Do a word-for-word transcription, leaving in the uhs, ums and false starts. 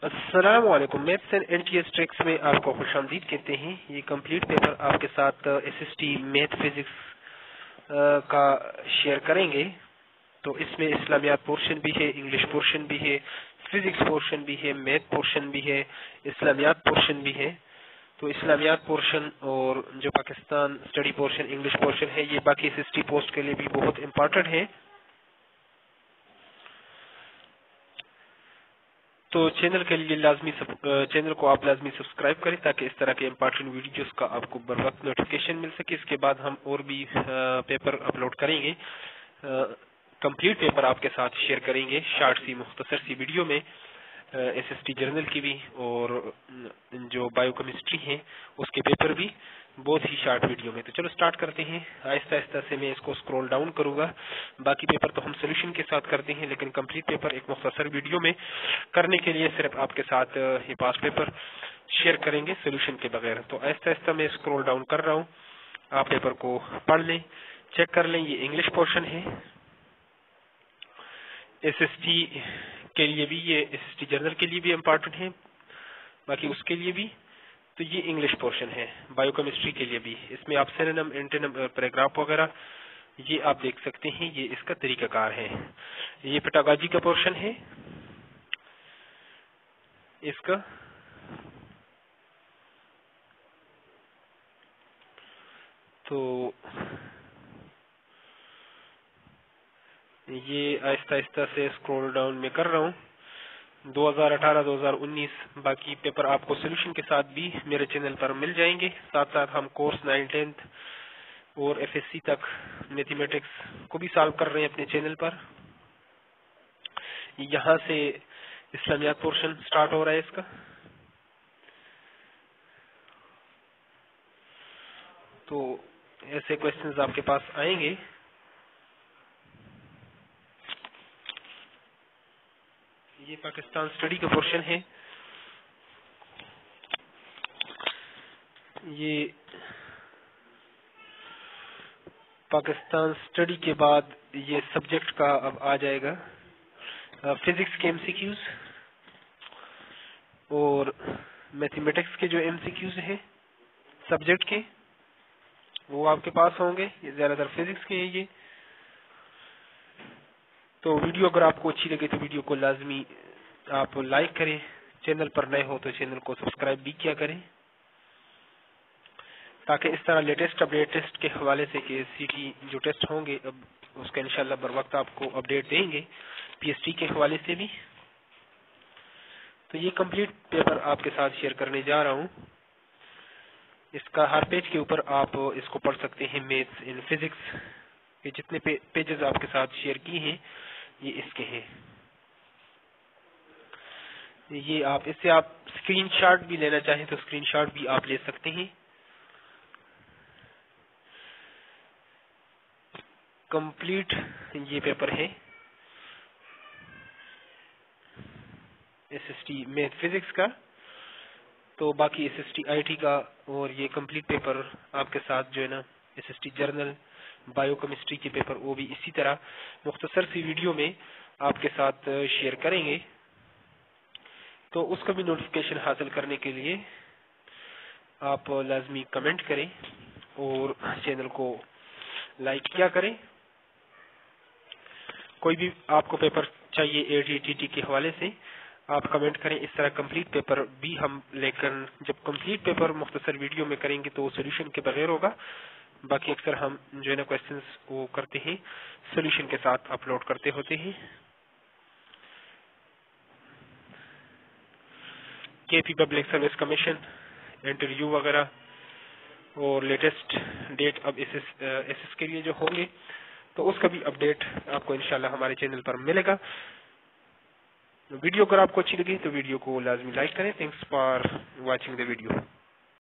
السلام علیکم، maths and N T S tricks میں آپ کو خوش آمدید کہتے ہیں۔ یہ کمپلیٹ پیپر آپ کے ساتھ S S T math physics کا شیئر کریں گے۔ تو اس میں اسلامیات پورشن بھی ہے، انگلش پورشن بھی ہے، فزکس پورشن بھی ہے، میتھ پورشن بھی ہے، اسلامیات پورشن بھی ہے۔ تو اسلامیات پورشن اور جو Pakistan study portion English portion ہے، یہ باقی ایس ایس ٹی پوسٹ کے لیے بھی بہت امپارٹنٹ ہے۔ تو چینل کے لیے لازمی چینل کو آپ لازمی سبسکرائب کریں تاکہ اس طرح کے امپارٹنٹ ویڈیوز کا آپ کو بر وقت نوٹیفکیشن مل سکے۔ اس کے بعد ہم اور بھی پیپر اپلوڈ کریں گے، کمپلیٹ پیپر آپ کے ساتھ شیئر کریں گے شارٹ سی مختصر سی ویڈیو میں، ایس ایس ٹی جرنل کی بھی اور جو بایو کیمسٹری ہیں اس کے پیپر بھی بہت ہی شارٹ ویڈیو میں۔ تو چلو سٹارٹ کرتے ہیں۔ آہستہ آہستہ سے میں اس کو سکرول ڈاؤن کروں گا۔ باقی پیپر تو ہم سولوشن کے ساتھ کرتے ہیں، لیکن کمپلیٹ پیپر ایک مختصر ویڈیو میں کرنے کے لیے صرف آپ کے ساتھ یہ پاس پیپر شیئر کریں گے سولوشن کے بغیر۔ تو آہستہ آہستہ میں سکرول ڈاؤن کر رہا ہوں، آپ پیپر کو پڑھ لیں، چیک کر لیں۔ یہ انگلش پورشن ہے، ایس ایس ٹی کے لیے بھی، یہ ایس ایس ٹی جرنل کے لیے بھی امپارٹنٹ ہے، باقی اس کے لیے بھی۔ تو یہ انگلش پورشن ہے، بایو کیمسٹری کے لیے بھی۔ اس میں آپ سینونیم، اینٹونیم، پیراگراف وغیرہ یہ آپ دیکھ سکتے ہیں، یہ اس کا طریقہ کار ہے۔ یہ پیٹاگاجی کا پورشن ہے اس کا۔ تو یہ آہستہ آہستہ سے اسکرول ڈاؤن میں کر رہا ہوں۔ دو ہزار اٹھارہ دو ہزار انیس باقی پیپر آپ کو سولوشن کے ساتھ بھی میرے چینل پر مل جائیں گے۔ ساتھ ساتھ ہم کورس نائن ٹینتھ اور ایف ایس سی تک میتھمیٹکس کو بھی سالو کر رہے ہیں اپنے چینل پر۔ یہاں سے اسلامیات پورشن سٹارٹ ہو رہا ہے اس کا۔ تو ایسے کویسچنز آپ کے پاس آئیں گے۔ یہ پاکستان اسٹڈی کا پورشن ہے، یہ پاکستان اسٹڈی کے بعد یہ سبجیکٹ کا اب آ جائے گا، فزکس کے ایم سی کیوز اور میتھمیٹکس کے جو ایم سی کیوز ہیں سبجیکٹ کے، وہ آپ کے پاس ہوں گے۔ یہ زیادہ تر فزکس کے ہیں یہ۔ تو ویڈیو اگر آپ کو اچھی لگے تو ویڈیو کو لازمی آپ لائک کریں، چینل پر نئے ہو تو چینل کو سبسکرائب بھی کیا کریں، تاکہ اس طرح لیٹسٹ اپڈیٹ ٹیسٹ کے حوالے سے کہ سی ٹی جو ٹیسٹ ہوں گے اب اس کا انشاءاللہ بر وقت آپ کو اپڈیٹ دیں گے، پی ایس ٹی کے حوالے سے بھی۔ تو یہ کمپلیٹ پیپر آپ کے ساتھ شیئر کرنے جا رہا ہوں۔ اس کا ہر پیج کے اوپر آپ اس کو پڑھ سکتے ہیں، میتھس ان فزکس کے جتنے پیجز آپ کے ساتھ شیئر کی ہیں یہ اس کے ہیں۔ یہ آپ اس سے آپ اسکرین شاٹ بھی لینا چاہیں تو اسکرین شاٹ بھی آپ لے سکتے ہیں۔ کمپلیٹ یہ پیپر ہے S S T math physics کا۔ تو باقی S S T I T کا اور یہ کمپلیٹ پیپر آپ کے ساتھ جو ہے نا S S T general bio chemistry کے پیپر وہ بھی اسی طرح مختصر سی ویڈیو میں آپ کے ساتھ شیئر کریں گے۔ تو اس کا بھی نوٹیفکیشن حاصل کرنے کے لیے آپ لازمی کمنٹ کریں اور چینل کو لائک کیا کریں۔ کوئی بھی آپ کو پیپر چاہیے اے ٹی ٹی ٹی کے حوالے سے آپ کمنٹ کریں۔ اس طرح کمپلیٹ پیپر بھی ہم لے کر جب کمپلیٹ پیپر مختصر ویڈیو میں کریں گے تو سولوشن کے بغیر ہوگا۔ باقی اکثر ہم جو ہے نا کویسچنز وہ کرتے ہیں سولوشن کے ساتھ اپلوڈ کرتے ہوتے ہیں۔ K P public service commission interview وغیرہ اور لیٹسٹ ڈیٹ اب ایس ایس کے لیے جو ہوں گے تو اس کا بھی اپڈیٹ آپ کو انشاءاللہ ہمارے چینل پر ملے گا۔ ویڈیو اگر آپ کو اچھی لگی تو ویڈیو کو لازمی لائک کریں۔ Thanks for watching the video.